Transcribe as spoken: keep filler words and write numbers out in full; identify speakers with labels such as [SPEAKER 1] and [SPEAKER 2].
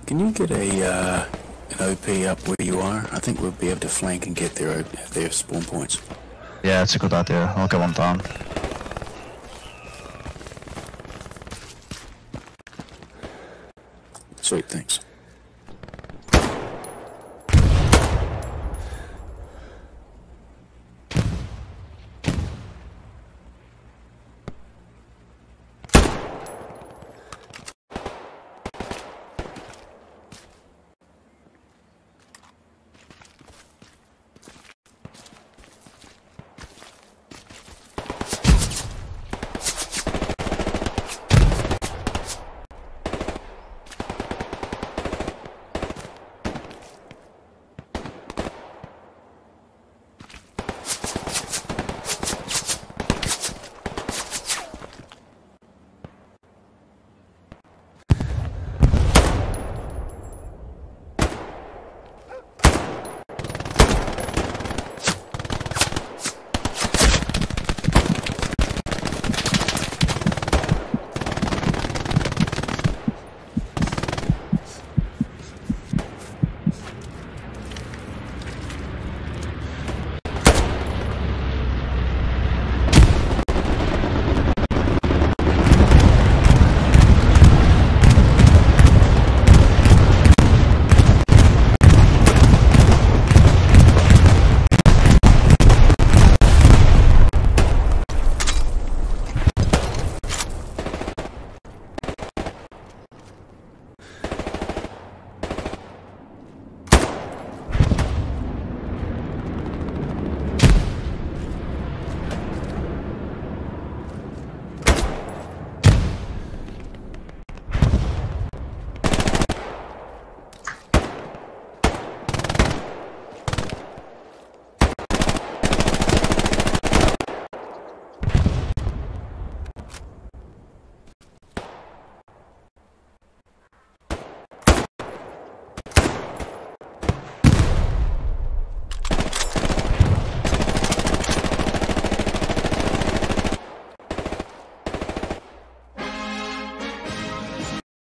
[SPEAKER 1] Can you get a uh, an O P up where you are? I think we'll be able to flank and get their their spawn points.
[SPEAKER 2] Yeah, it's a good idea. I'll get one down.
[SPEAKER 1] Sweet, thanks.